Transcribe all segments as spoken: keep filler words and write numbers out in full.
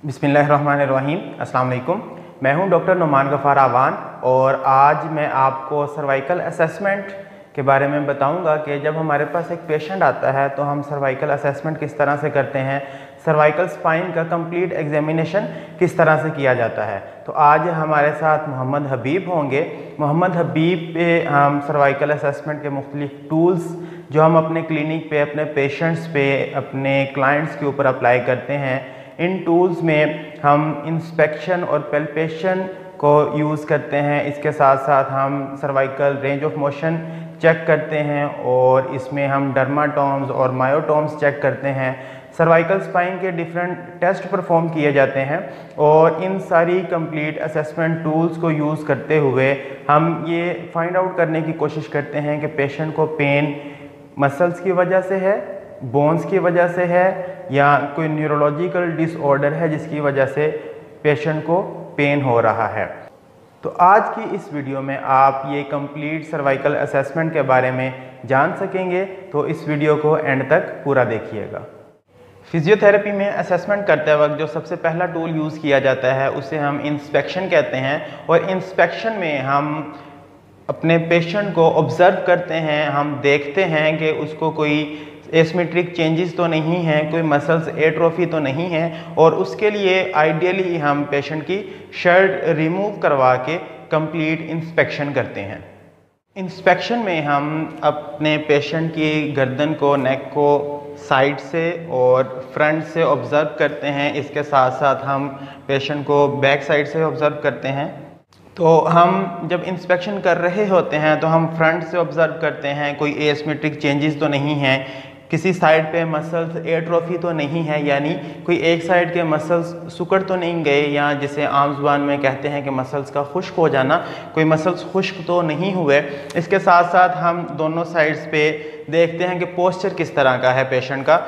बिस्मिल्लाहिर्रहमानिर्रहीम। अस्सलाम वालेकुम। मैं हूं डॉक्टर नुमान गफ़ार आवान और आज मैं आपको सर्वाइकल असेसमेंट के बारे में बताऊंगा कि जब हमारे पास एक पेशेंट आता है तो हम सर्वाइकल असेसमेंट किस तरह से करते हैं, सर्वाइकल स्पाइन का कंप्लीट एग्जामिनेशन किस तरह से किया जाता है। तो आज हमारे साथ मोहम्मद हबीब होंगे। मोहम्मद हबीब पे हम सर्वाइकल असेसमेंट के मुख्तलिफ टूल्स जो हम अपने क्लिनिक पे, अपने पेशेंट्स पे, अपने क्लाइंट्स के ऊपर अप्लाई करते हैं, इन टूल्स में हम इंस्पेक्शन और पेल्पेशन को यूज़ करते हैं। इसके साथ साथ हम cervical range of motion check करते हैं और इसमें हम डर्माटोम्स और मायोटोम्स चेक करते हैं। सर्वाइकल स्पाइन के डिफरेंट टेस्ट परफॉर्म किए जाते हैं और इन सारी कंप्लीट असेसमेंट टूल्स को यूज़ करते हुए हम ये फाइंड आउट करने की कोशिश करते हैं कि पेशेंट को पेन मसल्स की वजह से है, बोन्स की वजह से है या कोई न्यूरोलॉजिकल डिसऑर्डर है जिसकी वजह से पेशेंट को पेन हो रहा है। तो आज की इस वीडियो में आप ये कंप्लीट सर्वाइकल असेसमेंट के बारे में जान सकेंगे, तो इस वीडियो को एंड तक पूरा देखिएगा। फिजियोथेरेपी में असेसमेंट करते वक्त जो सबसे पहला टूल यूज़ किया जाता है उसे हम इंस्पेक्शन कहते हैं और इंस्पेक्शन में हम अपने पेशेंट को ऑब्ज़र्व करते हैं। हम देखते हैं कि उसको कोई एसिमेट्रिक चेंजेस तो नहीं हैं, कोई मसल्स एट्रोफी तो नहीं है और उसके लिए आइडियली हम पेशेंट की शर्ट रिमूव करवा के कंप्लीट इंस्पेक्शन करते हैं। इंस्पेक्शन में हम अपने पेशेंट की गर्दन को, नेक को साइड से और फ्रंट से ऑब्ज़र्व करते हैं। इसके साथ साथ हम पेशेंट को बैक साइड से ऑब्ज़र्व करते हैं। तो हम जब इंस्पेक्शन कर रहे होते हैं तो हम फ्रंट से ऑब्ज़र्व करते हैं कोई एसिमेट्रिक चेंजेस तो नहीं हैं, किसी साइड पे मसल्स एट्रोफी तो नहीं है, यानी कोई एक साइड के मसल्स सुकड़ तो नहीं गए या जिसे आम जुबान में कहते हैं कि मसल्स का खुश्क हो जाना, कोई मसल्स खुश्क तो नहीं हुए। इसके साथ साथ हम दोनों साइड्स पे देखते हैं कि पोस्चर किस तरह का है पेशेंट का।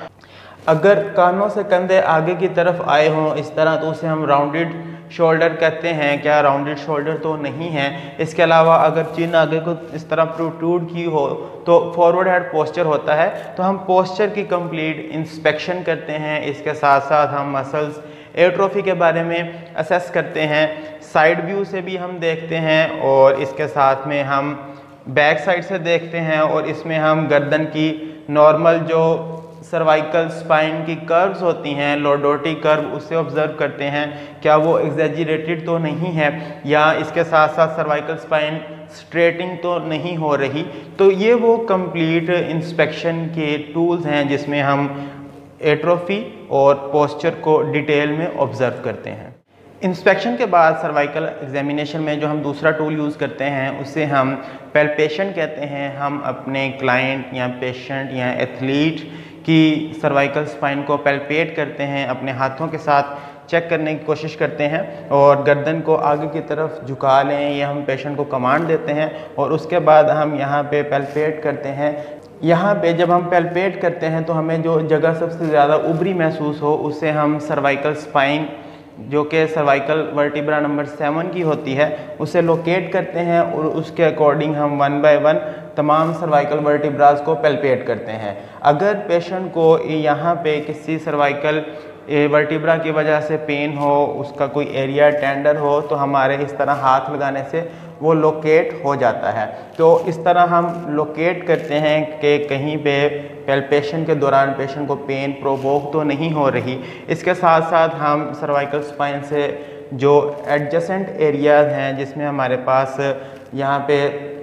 अगर कानों से कंधे आगे की तरफ आए हों इस तरह तो उसे हम राउंडेड शोल्डर कहते हैं, क्या राउंडेड शोल्डर तो नहीं है। इसके अलावा अगर चिन आगे को इस तरह प्रोट्रूड की हो तो फॉरवर्ड हेड पोस्चर होता है। तो हम पोस्चर की कंप्लीट इंस्पेक्शन करते हैं। इसके साथ साथ हम मसल्स एट्रोफी के बारे में असेस करते हैं, साइड व्यू से भी हम देखते हैं और इसके साथ में हम बैक साइड से देखते हैं और इसमें हम गर्दन की नॉर्मल जो सर्वाइकल स्पाइन की कर्व्स होती हैं, लॉर्डोटी कर्व, उसे ऑब्जर्व करते हैं, क्या वो एग्जैजरेटेड तो नहीं है या इसके साथ साथ सर्वाइकल स्पाइन स्ट्रेटिंग तो नहीं हो रही। तो ये वो कंप्लीट इंस्पेक्शन के टूल्स हैं जिसमें हम एट्रोफी और पोस्चर को डिटेल में ऑब्जर्व करते हैं। इंस्पेक्शन के बाद सर्वाइकल एग्जामिनेशन में जो हम दूसरा टूल यूज़ करते हैं उसे हम पेल्पेशन कहते हैं। हम अपने क्लाइंट या पेशेंट या एथलीट की सर्वाइकल स्पाइन को पेल्पेट करते हैं, अपने हाथों के साथ चेक करने की कोशिश करते हैं और गर्दन को आगे की तरफ झुका लें, ये हम पेशेंट को कमांड देते हैं और उसके बाद हम यहाँ पे पेल्पेट करते हैं। यहाँ पे जब हम पेल्पेट करते हैं तो हमें जो जगह सबसे ज़्यादा उभरी महसूस हो उसे हम सर्वाइकल स्पाइन, जो कि सर्वाइकल वर्टिब्रा नंबर सेवन की होती है, उसे लोकेट करते हैं और उसके अकॉर्डिंग हम वन बाय वन तमाम सर्वाइकल वर्टिब्रास को पेल्पेट करते हैं। अगर पेशेंट को यहाँ पे किसी सर्वाइकल वर्टिब्रा की वजह से पेन हो, उसका कोई एरिया टेंडर हो, तो हमारे इस तरह हाथ लगाने से वो लोकेट हो जाता है। तो इस तरह हम लोकेट करते हैं कि कहीं पे पेल्पेशन के दौरान पेशेंट को पेन प्रोवोक तो नहीं हो रही। इसके साथ साथ हम सर्वाइकल स्पाइन से जो एडजेसेंट एरियाज हैं जिसमें हमारे पास यहाँ पे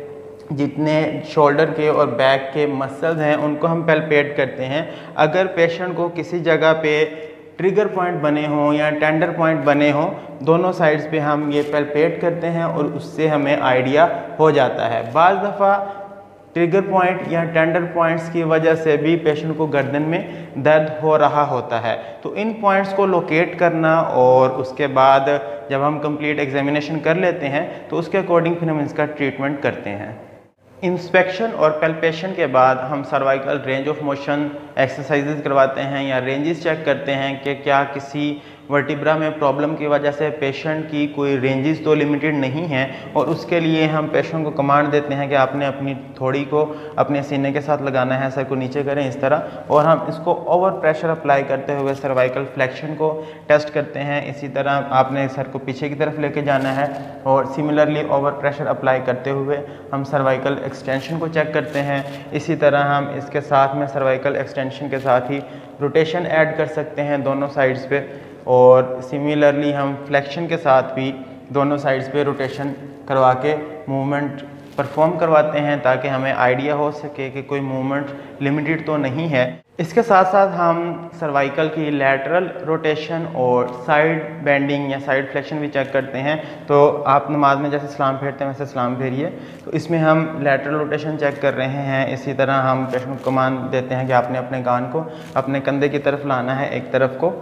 जितने शोल्डर के और बैक के मसल्स हैं उनको हम पेल्पेट करते हैं। अगर पेशेंट को किसी जगह पे ट्रिगर पॉइंट बने हों या टेंडर पॉइंट बने हों, दोनों साइड्स पे हम ये पेल्पेट करते हैं और उससे हमें आइडिया हो जाता है। बाज़ दफ़ा ट्रिगर पॉइंट या टेंडर पॉइंट्स की वजह से भी पेशेंट को गर्दन में दर्द हो रहा होता है। तो इन पॉइंट्स को लोकेट करना और उसके बाद जब हम कंप्लीट एग्जामिनेशन कर लेते हैं तो उसके अकॉर्डिंग फिर हम इसका ट्रीटमेंट करते हैं। इंस्पेक्शन और पेल्पेशन के बाद हम cervical range of motion exercises करवाते हैं या रेंजेस चेक करते हैं कि क्या किसी वर्टिब्रा में प्रॉब्लम की वजह से पेशेंट की कोई रेंजेस तो लिमिटेड नहीं है, और उसके लिए हम पेशेंट को कमांड देते हैं कि आपने अपनी थोड़ी को अपने सीने के साथ लगाना है, सर को नीचे करें इस तरह, और हम इसको ओवर प्रेशर अप्लाई करते हुए सर्वाइकल फ्लेक्शन को टेस्ट करते हैं। इसी तरह आपने सर को पीछे की तरफ लेके जाना है और सिमिलरली ओवर प्रेशर अप्लाई करते हुए हम सर्वाइकल एक्सटेंशन को चेक करते हैं। इसी तरह हम इसके साथ में सर्वाइकल एक्सटेंशन के साथ ही रोटेशन ऐड कर सकते हैं दोनों साइड्स पे, और सिमिलरली हम फ्लेक्शन के साथ भी दोनों साइड्स पे रोटेशन करवा के मूवमेंट परफॉर्म करवाते हैं ताकि हमें आइडिया हो सके कि कोई मूवमेंट लिमिटेड तो नहीं है। इसके साथ साथ हम सर्वाइकल की लैटरल रोटेशन और साइड बेंडिंग या साइड फ्लेक्शन भी चेक करते हैं। तो आप नमाज में जैसे सलाम फेरते हैं वैसे सलाम फेरिए, तो इसमें हम लैटरल रोटेशन चेक कर रहे हैं। इसी तरह हम पेशेंट को कमांड देते हैं कि आपने अपने कान को अपने कंधे की तरफ लाना है एक तरफ को।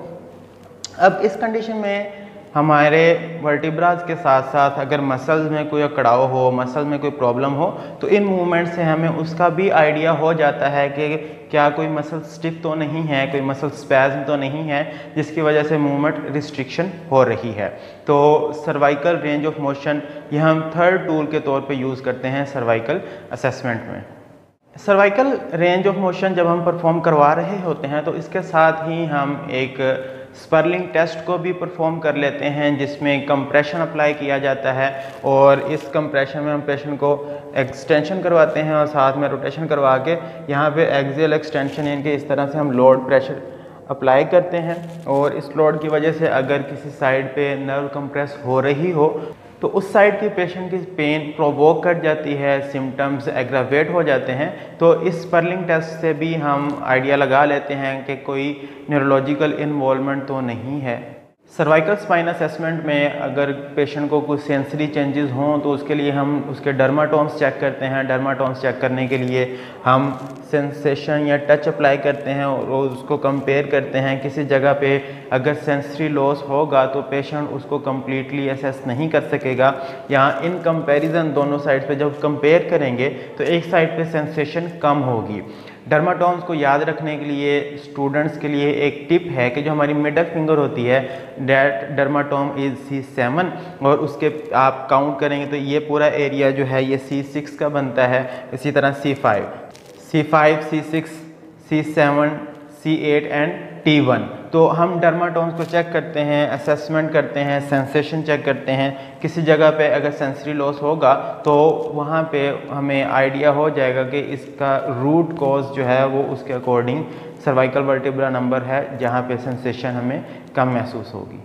अब इस कंडीशन में हमारे वर्टिब्राज के साथ साथ अगर मसल्स में कोई अकड़ाव हो, मसल में कोई प्रॉब्लम हो, तो इन मूवमेंट से हमें उसका भी आइडिया हो जाता है कि क्या कोई मसल स्टिफ तो नहीं है, कोई मसल स्पैज़म तो नहीं है जिसकी वजह से मूवमेंट रिस्ट्रिक्शन हो रही है। तो सर्वाइकल रेंज ऑफ मोशन ये हम थर्ड टूल के तौर पे यूज़ करते हैं सर्वाइकल असेसमेंट में। सर्वाइकल रेंज ऑफ मोशन जब हम परफॉर्म करवा रहे होते हैं तो इसके साथ ही हम एक स्पर्लिंग टेस्ट को भी परफॉर्म कर लेते हैं जिसमें कंप्रेशन अप्लाई किया जाता है, और इस कंप्रेशन में हम पेशेंट को एक्सटेंशन करवाते हैं और साथ में रोटेशन करवा के यहाँ पे एक्सियल एक्सटेंशन इनके इस तरह से हम लोड प्रेशर अप्लाई करते हैं, और इस लोड की वजह से अगर किसी साइड पे नर्व कंप्रेस हो रही हो तो उस साइड के पेशेंट की पेन प्रोवोक कर जाती है, सिम्टम्स एग्रावेट हो जाते हैं। तो इस स्पर्लिंग टेस्ट से भी हम आइडिया लगा लेते हैं कि कोई न्यूरोलॉजिकल इन्वॉल्वमेंट तो नहीं है। सर्वाइकल स्पाइन असेसमेंट में अगर पेशेंट को कुछ सेंसरी चेंजेस हों तो उसके लिए हम उसके डर्माटोम्स चेक करते हैं। डर्माटोम्स चेक करने के लिए हम सेंसेशन या टच अप्लाई करते हैं और उसको कंपेयर करते हैं। किसी जगह पे अगर सेंसरी लॉस होगा तो पेशेंट उसको कम्प्लीटली असेस नहीं कर सकेगा। यहाँ इन कंपैरिजन दोनों साइड पे जब कंपेयर करेंगे तो एक साइड पे सेंसेशन कम होगी। डर्माटोम्स को याद रखने के लिए स्टूडेंट्स के लिए एक टिप है कि जो हमारी मिडल फिंगर होती है that dermatome is C seven, और उसके आप काउंट करेंगे तो ये पूरा एरिया जो है ये सी सिक्स का बनता है। इसी तरह C five, C five, C six, C seven, C eight and T one. तो हम डर्माटोम्स को चेक करते हैं, असेसमेंट करते हैं, सेंसेशन चेक करते हैं। किसी जगह पे अगर सेंसरी लॉस होगा तो वहाँ पे हमें आइडिया हो जाएगा कि इसका रूट कॉज जो है वो उसके अकॉर्डिंग सर्वाइकल वर्टिब्रा नंबर है जहाँ पे सेंसेशन हमें कम महसूस होगी।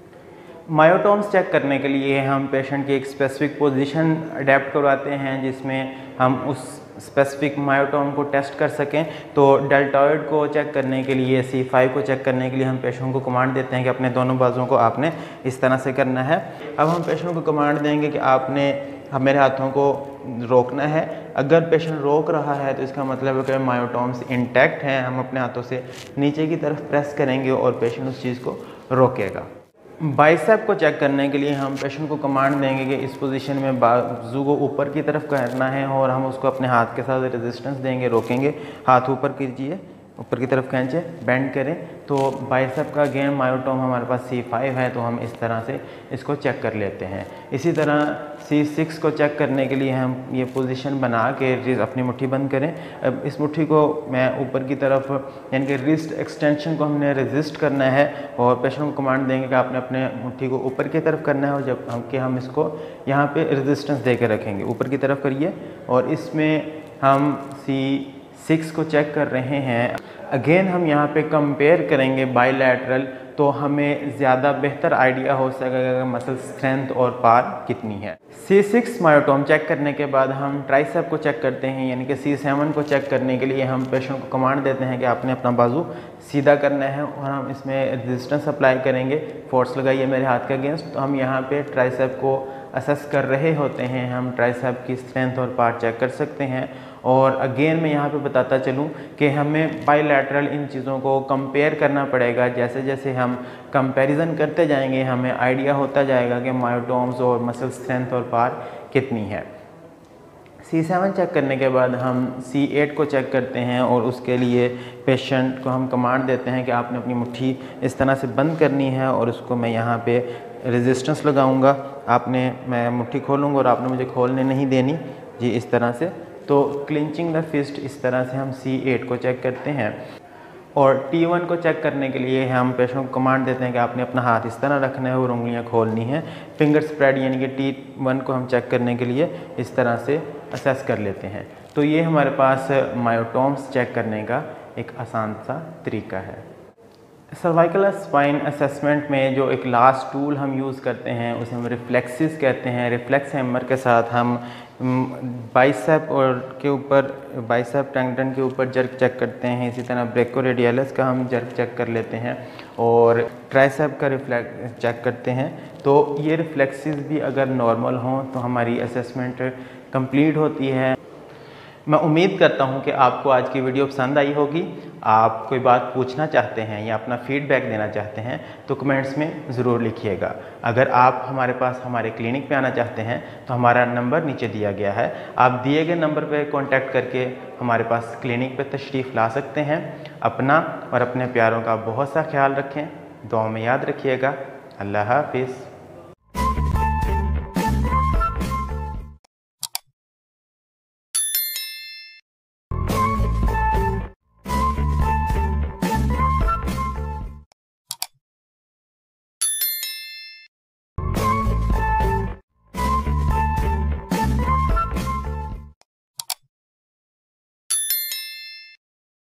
मायोटोम्स चेक करने के लिए हम पेशेंट की एक स्पेसिफिक पोजीशन अडेप्ट करवाते हैं जिसमें हम उस स्पेसिफिक मायोटोम को टेस्ट कर सकें। तो डेल्टॉइड को चेक करने के लिए, सी फाइव को चेक करने के लिए हम पेशेंट को कमांड देते हैं कि अपने दोनों बाजुओं को आपने इस तरह से करना है। अब हम पेशेंट को कमांड देंगे कि आपने मेरे हाथों को रोकना है। अगर पेशेंट रोक रहा है तो इसका मतलब है कि मायोटोम्स इंटैक्ट हैं। हम अपने हाथों से नीचे की तरफ प्रेस करेंगे और पेशेंट उस चीज़ को रोकेगा। बाइसेप को चेक करने के लिए हम पेशेंट को कमांड देंगे कि इस पोजीशन में बाजू को ऊपर की तरफ करना है और हम उसको अपने हाथ के साथ रेजिस्टेंस देंगे, रोकेंगे। हाथ ऊपर कीजिए, ऊपर की तरफ खींचे, बेंड करें। तो बाइसेप का अगेन मायोटोम हमारे पास सी फाइव है तो हम इस तरह से इसको चेक कर लेते हैं। इसी तरह सी सिक्स को चेक करने के लिए हम ये पोजीशन बना के अपनी मुट्ठी बंद करें। अब इस मुट्ठी को मैं ऊपर की तरफ यानी कि रिस्ट एक्सटेंशन को हमने रेजिस्ट करना है और पेशेंट को कमांड देंगे कि आपने अपने मुट्ठी को ऊपर की तरफ करना है और जब हम कि हम इसको यहाँ पे रेजिस्टेंस दे के रखेंगे। ऊपर की तरफ करिए और इसमें हम सी सिक्स को चेक कर रहे हैं। अगेन हम यहाँ पे कंपेयर करेंगे बायलैटरल, तो हमें ज़्यादा बेहतर आइडिया हो सकेगा मसल स्ट्रेंथ और पार कितनी है। सी सिक्स मायोटोम चेक करने के बाद हम ट्राइसेप को चेक करते हैं, यानी कि सी सेवन को चेक करने के लिए हम पेशेंट को कमांड देते हैं कि आपने अपना बाजू सीधा करना है और हम इसमें रेजिस्टेंस अप्लाई करेंगे। फोर्स लगाइए मेरे हाथ के अगेंस्ट। तो हम यहाँ पे ट्राइसेप को असेस कर रहे होते हैं। हम ट्राइसेप की स्ट्रेंथ और पार चेक कर सकते हैं। और अगेन मैं यहाँ पे बताता चलूँ कि हमें बायलैटरल इन चीज़ों को कंपेयर करना पड़ेगा। जैसे जैसे हम कंपैरिजन करते जाएंगे हमें आइडिया होता जाएगा कि मायोटोम्स और मसल स्ट्रेंथ और पार कितनी है। सी सेवन चेक करने के बाद हम सी एट को चेक करते हैं और उसके लिए पेशेंट को हम कमांड देते हैं कि आपने अपनी मुट्ठी इस तरह से बंद करनी है और उसको मैं यहाँ पे रेजिस्टेंस लगाऊंगा। आपने मैं मुट्ठी खोलूँगा और आपने मुझे खोलने नहीं देनी जी, इस तरह से। तो क्लिंचिंग द फिस्ट, इस तरह से हम सी एट को चेक करते हैं। और टी वन को चेक करने के लिए हम पेशेंट को कमांड देते हैं कि आपने अपना हाथ इस तरह रखना है और उंगलियां खोलनी है। फिंगर स्प्रेड यानी कि टी वन को हम चेक करने के लिए इस तरह से असेस कर लेते हैं। तो ये हमारे पास मायोटोम्स चेक करने का एक आसान सा तरीका है। सर्वाइकल स्पाइन असेसमेंट में जो एक लास्ट टूल हम यूज़ करते हैं उसे हम रिफ्लेक्सिस कहते हैं। रिफ्लेक्स हैमर के साथ हम बाइसेप और के ऊपर बाइसेप टेंडन के ऊपर जर्क चेक करते हैं। इसी तरह ब्रेकोरेडियलिस का हम जर्क चेक कर लेते हैं और ट्राइसेप का रिफ्लेक्स चेक करते हैं। तो ये रिफ्लेक्सिस भी अगर नॉर्मल हों तो हमारी असेसमेंट कंप्लीट होती है। मैं उम्मीद करता हूं कि आपको आज की वीडियो पसंद आई होगी। आप कोई बात पूछना चाहते हैं या अपना फीडबैक देना चाहते हैं तो कमेंट्स में ज़रूर लिखिएगा। अगर आप हमारे पास हमारे क्लिनिक पे आना चाहते हैं तो हमारा नंबर नीचे दिया गया है। आप दिए गए नंबर पे कांटेक्ट करके हमारे पास क्लिनिक पे तशरीफ़ ला सकते हैं। अपना और अपने प्यारों का बहुत सा ख्याल रखें, दुआ में याद रखिएगा। अल्लाह हाफिज़।